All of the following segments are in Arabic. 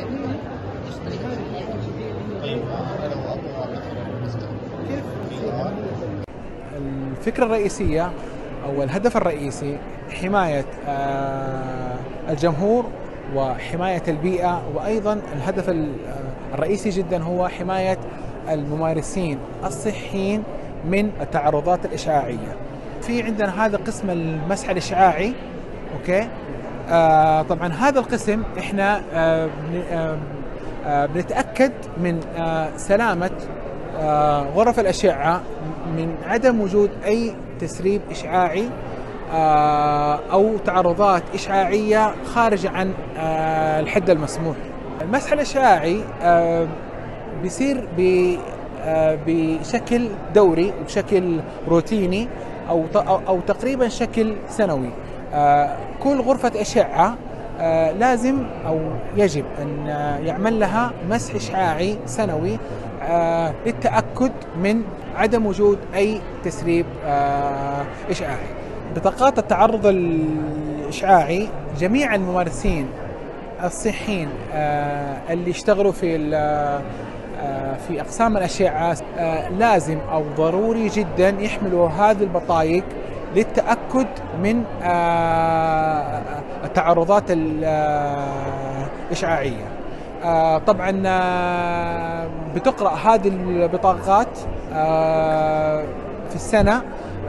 الفكرة الرئيسية أو الهدف الرئيسي حماية الجمهور وحماية البيئة، وأيضا الهدف الرئيسي جدا هو حماية الممارسين الصحيين من التعرضات الإشعاعية. في عندنا هذا قسم المسح الإشعاعي، أوكي. طبعا هذا القسم احنا بنتأكد من سلامة غرف الأشعة من عدم وجود أي تسريب إشعاعي أو تعرضات إشعاعية خارجة عن الحد المسموح. المسح الإشعاعي بيصير بشكل دوري وبشكل روتيني أو تقريبا شكل سنوي. كل غرفة أشعة لازم أو يجب أن يعمل لها مسح إشعاعي سنوي للتأكد من عدم وجود أي تسريب إشعاعي. بطاقات التعرض الإشعاعي جميع الممارسين الصحيين اللي يشتغلوا في أقسام الأشعة لازم أو ضروري جدا يحملوا هذه البطايق للتأكد من التعرضات الإشعاعية. طبعا بتقرأ هذه البطاقات في السنة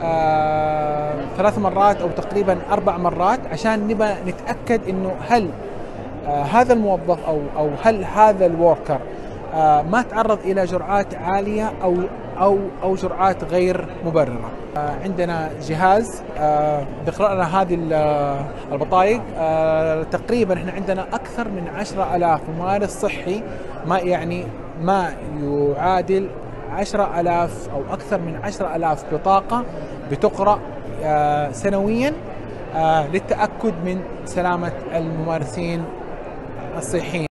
3 مرات أو تقريبا 4 مرات عشان نبقى نتأكد إنه هل هذا الموظف أو هل هذا الوركر ما تعرض إلى جرعات عالية أو جرعات غير مبررة. عندنا جهاز بيقرأ لنا هذه البطايق. تقريبا احنا عندنا أكثر من 10,000 ممارس صحي، ما يعادل 10,000 أو أكثر من 10,000 بطاقة بتقرأ سنويا للتأكد من سلامة الممارسين الصحيين.